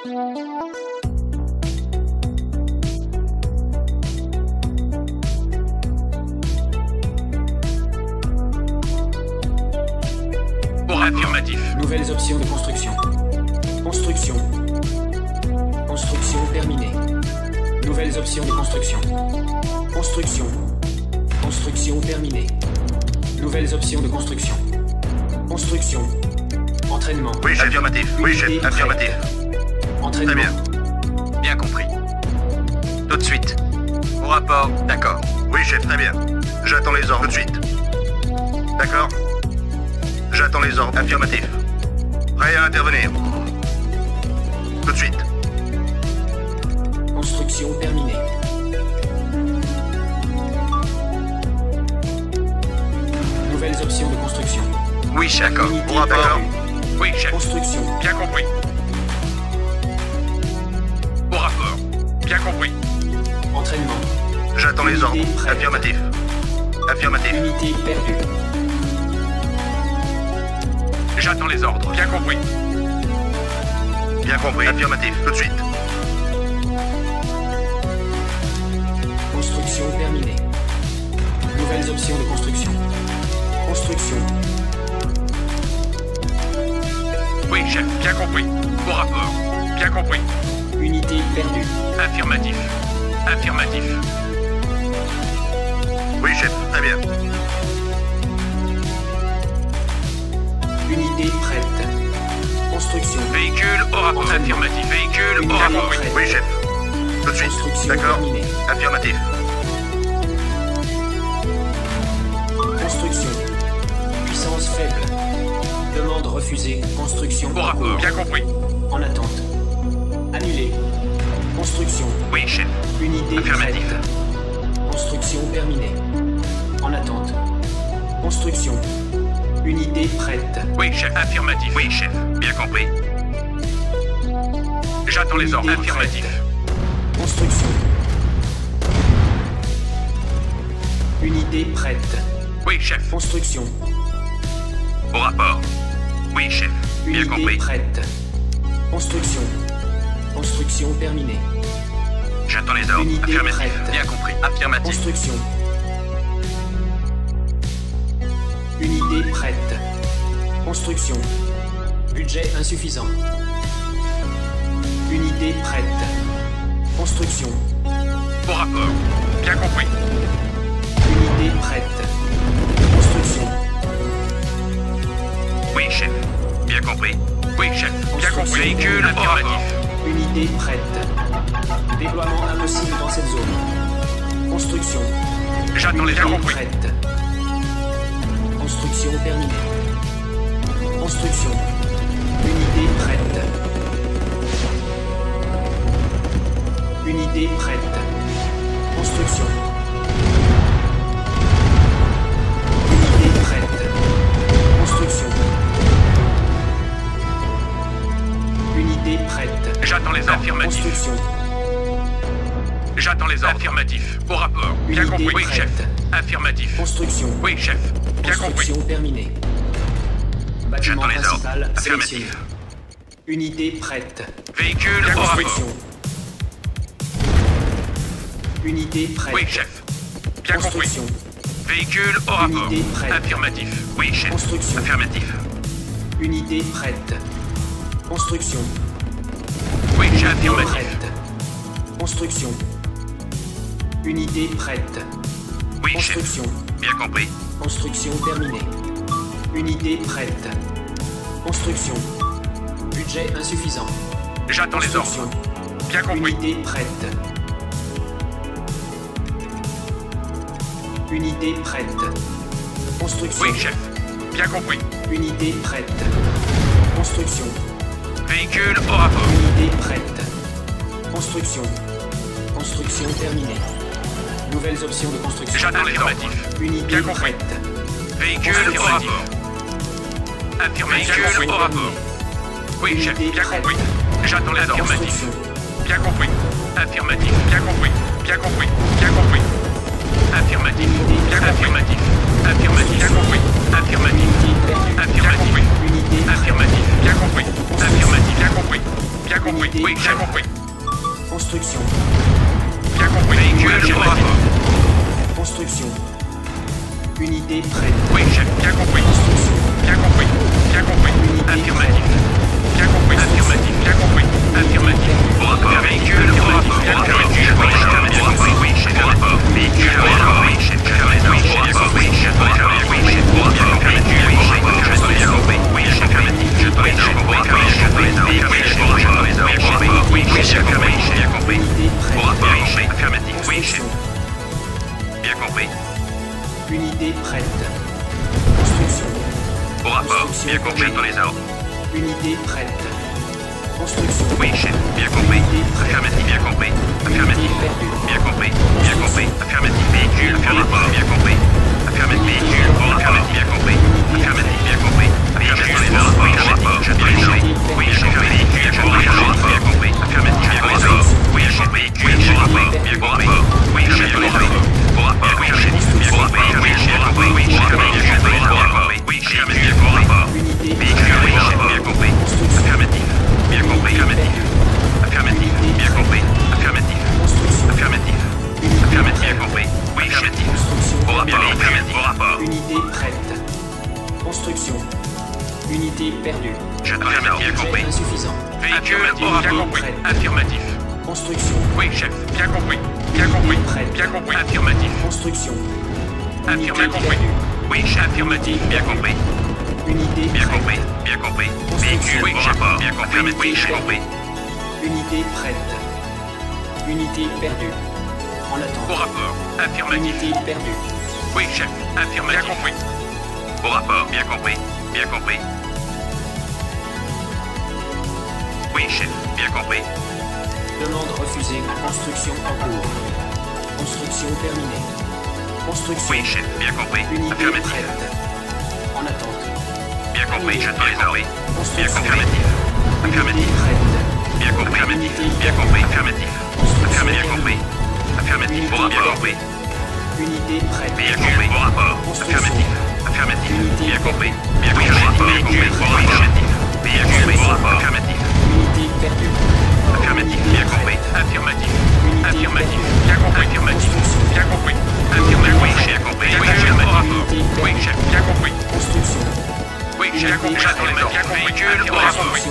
Affirmatif. Nouvelles options de construction. Construction. Construction terminée. Nouvelles options de construction. Construction. Construction terminée. Nouvelles options de construction. Construction. Entraînement. Oui, chef. Affirmatif. Oui, chef. Unité Affirmatif. prête. Entraînement. Très bien. Bien compris. Tout de suite. Au rapport. D'accord. Oui, chef, très bien. J'attends les ordres tout de suite. D'accord. J'attends les ordres. Affirmatif. Prêt à intervenir. Tout de suite. Construction terminée. Nouvelles options de construction. Oui, chef. D'accord. Unité Au rapport. perdue. Oui, chef. Construction. Bien compris. Au rapport. Bien compris. Entraînement. J'attends les ordres. Unité prête. Affirmatif. Affirmatif. Unité perdue. J'attends les ordres. Bien compris. Bien compris. Affirmatif. Tout de suite. Construction terminée. Nouvelles options de construction. Construction. Oui, chef. Bien compris. Au rapport. Bien compris. Unité perdue. Affirmatif. Affirmatif. Oui, chef. Très bien. Unité prête. Construction. Véhicule au rapport. Affirmatif. Véhicule au Unité rapport. prête. Oui, chef. Tout de suite. Construction D'accord. terminée. Affirmatif. Construction. Puissance faible. Demande refusée. Construction Au en rapport. cours. Bien compris. En attente. Annulé. Construction. Oui, chef. Unité Affirmatif. prête. Construction terminée. En attente. Construction. Unité prête. Oui, chef. Affirmatif. Oui, chef. Bien compris. J'attends les ordres. Unité Affirmatif. prête. Construction. Unité prête. Oui, chef. Construction. Au rapport. Oui, chef. Bien Unité compris. prête. Construction. Construction terminée. J'attends les ordres. Unité Affirmatif. prête. Bien compris. Affirmatif. Construction. Unité prête. Construction. Budget insuffisant. Unité prête. Construction. Au rapport. Bien compris. Unité prête. Construction. Oui, chef. Bien compris. Oui, chef. Bien compris. Véhicule au rapport. Unité prête. Déploiement impossible dans cette zone. Construction. J'attends les Unité ordres. Compris. prête. Construction terminée. Construction. Unité prête. Unité prête. Construction. Unité prête. Construction. Unité prête. J'attends les ordres. Affirmatif. Construction. J'attends les ordres. Affirmatif. Au rapport. Bien Unité compris. Oui, prête. chef. Affirmatif. Construction. Oui, chef. Bien compris. Construction terminée. Bâtiment J'attends les ordres. principal Affirmatif. sélectionné. Unité prête. Véhicule au rapport. Construction. Unité prête. Oui, chef. Bien compris. Construction. Véhicule au rapport. Unité prête. Affirmatif. Oui, chef. Construction. Affirmatif. Unité prête. Construction. Oui, chef. Unité Affirmatif. prête. Construction. Unité prête. Oui, chef. Construction. Bien compris. Construction terminée. Unité prête. Construction. Budget insuffisant. J'attends les Construction. ordres. Bien compris. Unité prête. Unité prête. Construction. Oui, chef. Bien compris. Unité prête. Construction. Véhicule au rapport. Unité prête. Construction. Construction terminée. Nouvelles options de construction. J'attends les ordres. Unité Bien compris. prête. Véhicule au Affirmatif. rapport. Affirmatif. Véhicule au rapport. Oui, chef. Unité Bien prête. compris. J'attends les ordres. Construction. Bien compris. Affirmatif. Bien compris. Bien compris. Bien compris. Affirmatif. Bien affirmatif. Affirmatif. Bien compris. Affirmatif. Unité perdue. Affirmatif. Unité prête. Affirmatif. Bien compris. Affirmatif. Bien compris. Bien compris. compris. Oui, j'ai compris. Construction. Bien compris. Véhicule au rapport. Construction. Unité prête. Oui, chef, bien compris. Construction. Bien compris. Bien compris. Affirmatif. Bien compris. Affirmatif. Bien compris. Affirmatif. Au rapport. Véhicule au rapport. Affirmatif. Oui, chef. Au rapport. Véhicule au rapport. Oui, chef. Oui, chef. Oui, chef. Oui, chef. Au rapport. Véhicule au rapport. Oui, chef. Affirmatif. Je dois les ordres. Oui, chef. Oui, chef. Au rapport. Oui, chef. Bien compris. Au rapport. Affirmatif. Oui, chef. Bien compris. Unité prête. Construction. Au rapport. Bien compris. J'attends les ordres. Unité prête. Construction. Oui, chef. Bien compris. Affirmatif. Bien compris. Affirmatif. Bien compris. Bien compris. Affirmatif. Véhicule. Affirmatif. Bien compris. Affirmatif. Véhicule. Au rapport. Bien compris. Affirmatif. Bien compris. J'attends les ordres. Oui, rapport. J'attends les ordres. Oui, chef. Véhicule. Au rapport. Bien compris. Affirmatif. Bien compris. Oui, chef. Véhicule. Au rapport. Bien compris. Oui, j'attends les ordres. Au rapport. Oui, chef. Bien compris. Oui, chef. Oui, chef. Véhicule. Au rapport. Oui, chef. Bien compris. Véhicule. Oui, chef. Bien compris. Affirmatif. Bien compris. Affirmatif. Affirmatif. Bien compris. Affirmatif. Affirmatif. Affirmatif. Bien compris. Oui, affirmatif. Au rapport. Affirmatif. Au rapport. Unité prête. Construction. Unité perdue. Affirmatif. Bien compris. Insuffisant. Véhicule au rapport. Affirmatif. Construction. Oui, chef. Bien compris. Bien compris. Bien compris. Affirmatif. Construction. Bien compris. Oui, chef. Affirmatif. Bien compris. Unité Bien prête. compris. Bien compris. Véhicule au rapport. Bien compris. Oui, j'ai compris. Unité prête. Unité perdue. En attente. Au rapport. Affirmatif. Unité perdue. Oui, chef. Affirmatif. Bien compris. Au rapport. Bien compris. Bien compris. Oui, chef. Bien compris. Demande refusée. Construction en cours. Construction terminée. Construction. Oui, chef. Bien compris. Unité Affirmatif. prête. En attente. Bien compris. J'attends les ordres. Bien Construction. compris. Affirmatif. Unité Affirmatif. prête. Bien compris. Affirmatif. Bien compris. Affirmatif. Affirmatif. Bien compris. Affirmatif. Au rapport. Compris. Unité prête. Bien compris. Au rapport. Affirmatif. Affirmatif. Bien compris. Bien compris. Au rapport. Bien compris. Bien compris. Au rapport. Affirmatif. Unité perdue. Affirmatif. Bien compris. Affirmatif. Affirmatif. Bien compris. Affirmatif. Bien compris. Affirmatif. Oui, j'ai compris. Affirmatif. Oui, j'ai bien compris. Construction. Oui, j'ai bien compris. J'attends les ordres. Bien compris. Véhicule au rapport. Oui.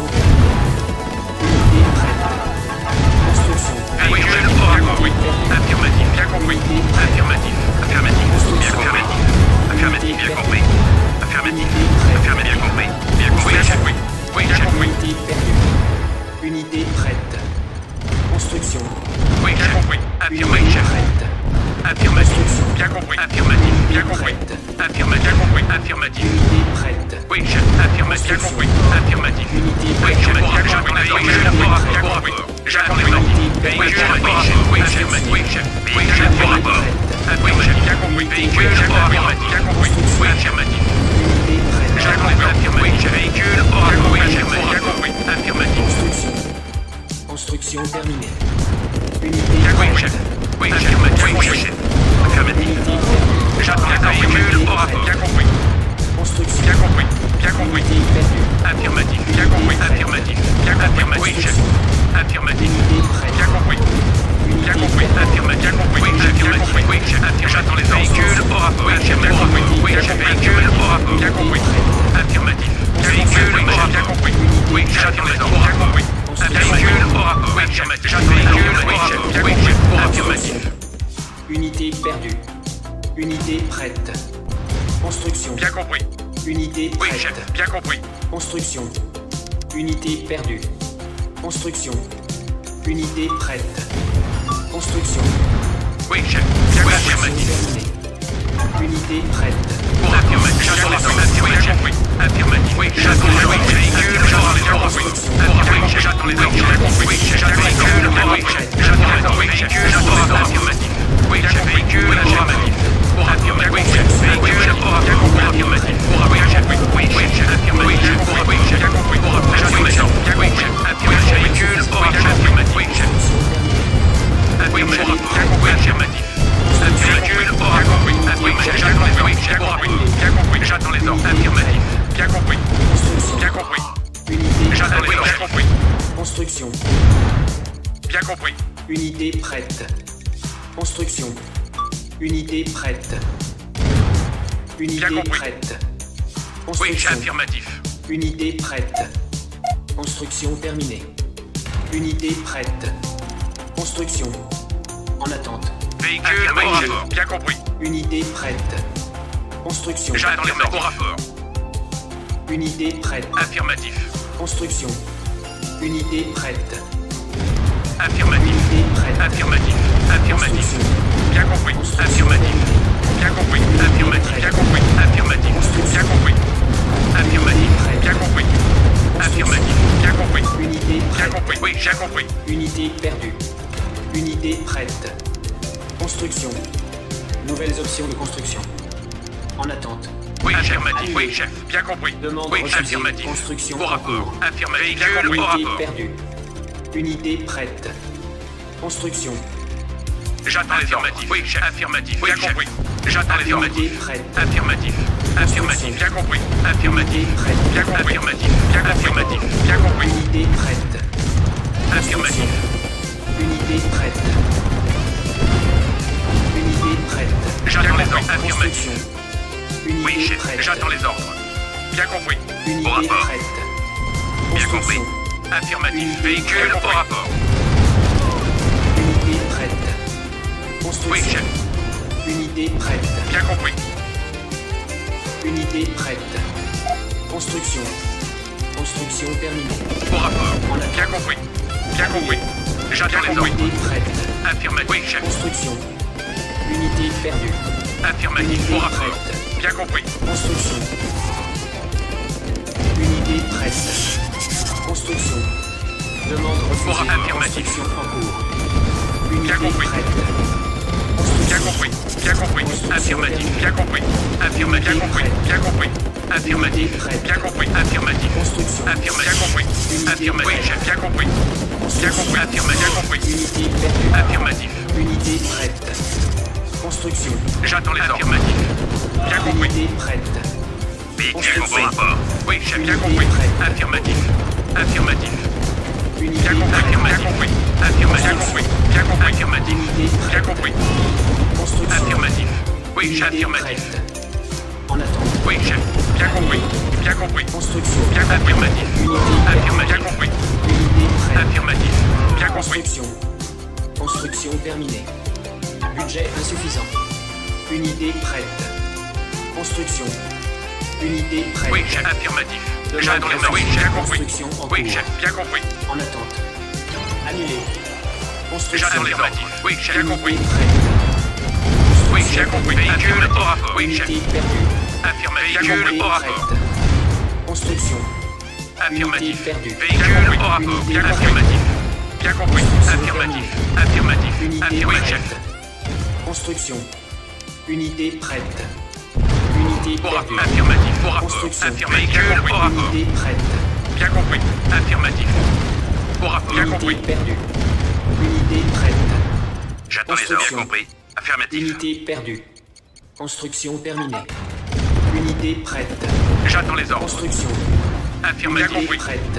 Unité prête. Construction. Véhicule au rapport. Oui. Affirmatif. Bien compris. Affirmatif. Affirmatif. Bien compris. Affirmatif. Bien compris. Affirmatif. Affirmatif. Bien compris. Bien compris. J'ai compris. Oui, j'ai compris. Unité perdue. Unité prête. Construction. Oui, j'ai compris. Affirmatif. Unité prête. Affirmatif. Bien compris. Affirmatif. Bien compris. Affirmatif. Bien compris. Affirmatif. Unité prête. Oui, chef. Affirmatif. Bien compris. Affirmatif. Unité Oui, prête. chef. Bien compris. Bien compris. J'attends les ordres. Véhicule au rapport. Oui, chef. Oui, chef. Véhicule au rapport. Affirmatif. Bien compris. Véhicule au rapport. Bien compris. Oui, affirmatif. Unité prête. J'attends les ordres. Oui, chef. Véhicule au rapport. Oui, chef. Bien compris. Affirmatif. Construction. Construction terminée. Unité Bien compris, prête. chef. Oui, affirmatif. Oui, chef. Affirmatif. Unité perdue. J'attends les ordres. Véhicule au rapport. Bien compris. Construction. Bien compris. Bien compris. Unité perdue. Affirmatif. Bien compris. Affirmatif. Bien compris. Oui, chef. Affirmatif. Unité prête. Bien compris. Bien compris. Affirmatif. Bien compris. Oui, affirmatif. Oui, chef. J'attends les ordres. Véhicule au rapport. Oui, chef. Bien compris. Oui, chef. Véhicule au rapport. Bien compris. Affirmatif. Véhicule au rapport. Bien compris. Oui, j'attends les ordres. Bien compris. Véhicule au rapport. Oui, chef. J'attends les ordres. Oui, chef. Bien compris. Affirmatif. Unité perdue. Unité prête. Construction. Bien compris. Unité Oui, prête. chef. Bien compris. Construction. Unité perdue. Construction. Unité prête. Construction. Oui, chef. Bien Construction affirmatif. terminée. Unité prête. Affirmatif. J'attends les ordres. Oui, j'ai compris. Affirmatif. Oui, j'attends les ordres. Véhicule au rapport. Bien compris. Affirmatif. J'attends les ordres. Bien compris. Oui, j'attends les ordres. Oui, j'attends les ordres. Véhicule au rapport. Affirmatif. Oui, j'ai véhicule au affirmatif. Affirmatif. Oui, véhicule au rapport. Bien compris. Affirmatif. Oui, j'ai compris. Oui, j'ai affirmatif. Oui, j'ai compris. Oui, j'ai compris. J'attends les ordres. Bien compris. Affirmatif. Véhicule au rapport. Affirmatif. Oui, j'ai affirmatif. Bien compris. Affirmatif. Véhicule au rapport. Oui, j'ai compris. Oui, j'ai compris. Bien compris. J'attends les ordres. Affirmatif. Bien compris. Bien compris. Unité J'attends les ordres. Bien compris. Construction. Bien compris. Unité prête. Construction. Unité prête. Unité Bien compris. prête. Oui, chef, Construction. affirmatif. Unité prête. Construction terminée. Unité prête. Construction. En attente. Véhicule au rapport. Bien compris. Unité prête. Construction. J'attends les ordres. Au rapport. Unité prête. Affirmatif. Construction. Unité prête. Affirmatif. Unité prête. Affirmatif. Affirmatif. Construction. Bien compris. Affirmatif. Bien compris. Affirmatif. Bien compris. Affirmatif. Bien compris. Affirmatif. Bien compris. Affirmatif. Bien compris. Unité Bien prête. compris. Oui, j'ai compris. Unité perdue. Unité prête. Construction. Nouvelles options de construction. En attente. Oui, affirmatif. Oui, chef. Bien compris. Demande Oui, refusée. affirmatif. Construction Au en rapport. cours. Affirmatif. Bien Unité compris. Au rapport. perdue. Unité prête. Construction. J'attends les ordres. Oui, chef. Affirmatif. Bien compris. J'attends les ordres. Unité prête. Affirmatif. Affirmatif. Bien compris. Affirmatif. Unité prête. Bien compris. Affirmatif. Bien affirmatif. Bien compris. Unité prête. Affirmatif. Unité prête. Unité prête. J'attends les ordres. Affirmatif. Construction. Oui, Unité chef. prête. J'attends les ordres. Bien compris. Au Unité rapport. prête. Bien compris. Construction. Affirmatif. Véhicule au rapport. Unité prête. Oui, Construction. chef. Unité prête. Bien compris. Unité prête. Construction. Construction terminée. Au rapport. En attente. Bien compris. Bien compris. J'attends les ordres. Unité prête. Affirmatif. Oui, chef. Construction. Unité perdue. Affirmatif. Au Unité rapport. prête. Bien compris. Construction. Unité prête. Construction. Demande refusée. Affirmatif. Construction en cours. Unité Bien compris. prête. Bien Construction. compris. Bien compris. Affirmatif. Bien compris. Affirmatif. Bien compris. Bien compris. Affirmatif. Bien compris. Affirmatif. Construction. Affirmatif. Bien compris. Affirmatif. Oui, chef. Bien compris. Bien compris. Affirmatif. Bien compris. Unité perdue. Affirmatif. Unité prête. Construction. J'attends les ordres. Affirmatif. Bien compris. Unité prête. Véhicule au rapport. Oui, chef. Bien compris. Affirmatif. Affirmatif. Unité Bien compris. prête. Bien compris. Affirmatif. Bien compris. Bien compris. Affirmatif. Bien compris. Construction. Affirmatif. Oui, chef. Unité Affirmatif. prête. En attente. Oui, chef. Bien compris. Bien compris. Construction. Bien affirmatif. Unité Affirmatif. Bien perdue. compris. Unité prête. Affirmatif. Bien compris. Construction. Construction terminée. Budget insuffisant. Unité prête. Construction. Unité prête. Oui, chef. Affirmatif. Demande J'attends les ordres. Oui, refusée. j'ai compris. Construction en Oui, cours. chef. Bien compris. En attente. Annulé. Construction. J'attends les ordres. Oui, j'ai bien compris. Unité prête. Oui, j'ai compris. Véhicule au rapport. Oui, chef. Unité perdue. Affirmatif. Unité Véhicule au rapport. prête. Construction. Affirmatif. Unité perdue. Véhicule au rapport. Bien Unité affirmatif. Bien compris. Construction Affirmatif. terminée. Affirmatif. Unité Affirmatif. Oui, chef. prête. Construction. Unité prête. Unité Au rapport. perdue. Affirmatif. Au rapport. Construction. Affirmatif. Véhicule au rapport. Unité prête. Bien compris. Affirmatif. Au rapport. Bien compris. Unité perdue. Unité prête. J'attends les ordres. Construction. Bien compris. Affirmatif. Unité perdue. Construction terminée. Unité prête. J'attends les ordres. Construction. Affirmatif. Bien Unité compris. prête.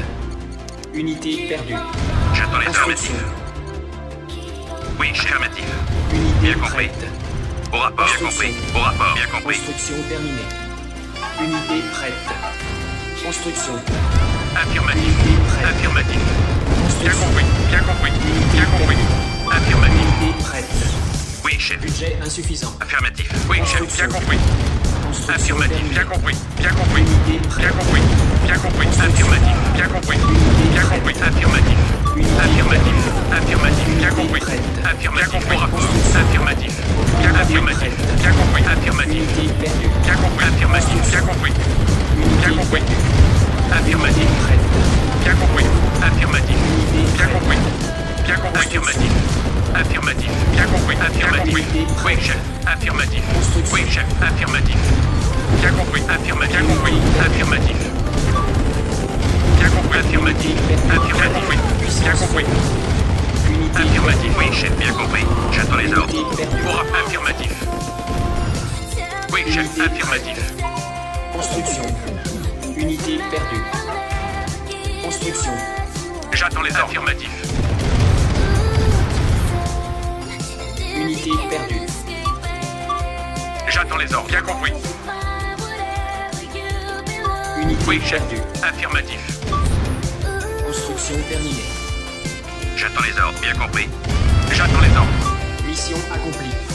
Unité perdue. J'attends les Construction. affirmatifs. Oui, affirmatif. Unité Bien compris. prête. Au rapport. Bien Construction. compris. Au rapport. Bien compris. Construction terminée. Unité prête. Construction. Affirmatif. Unité prête. Affirmatif. Bien Construction. compris. Bien compris. Unité Bien compris. perdue. Affirmatif. Unité prête. Oui, chef. Budget insuffisant. Affirmatif. Oui, chef. Bien Construction. compris. Construction Affirmatif. terminée. Bien compris. Bien compris. Unité prête. Bien compris. Bien compris. Affirmatif. Bien compris. Bien compris. Affirmatif. Affirmatif. Affirmatif. Bien compris. Affirmatif. Au rapport. Affirmatif. Bien affirmatif. Bien compris. Affirmatif. Unité perdue. Bien compris. Affirmatif. Bien compris. Bien Unité compris. perdue. Affirmatif. Prête. Bien compris. Affirmatif. Unité Bien prête. compris. Bien compris. Affirmatif. Affirmatif. Bien compris. Affirmatif. Oui, chef. Affirmatif. Oui, chef. Affirmatif. Bien compris. Affirmatif. Bien compris. Affirmatif. Bien compris. Affirmatif. Affirmatif. Bien compris. Unité Affirmatif. Oui, chef. Bien compris. J'attends les ordres. Unité perdue. Pour affirmatif. Oui, chef. Affirmatif. Construction. Unité perdue. Construction. J'attends les ordres. Affirmatif. Unité perdue. J'attends les ordres. Bien compris. Unité Oui, chef. perdue. Affirmatif. Construction terminée. J'attends les ordres. Bien compris. J'attends les ordres. Mission accomplie.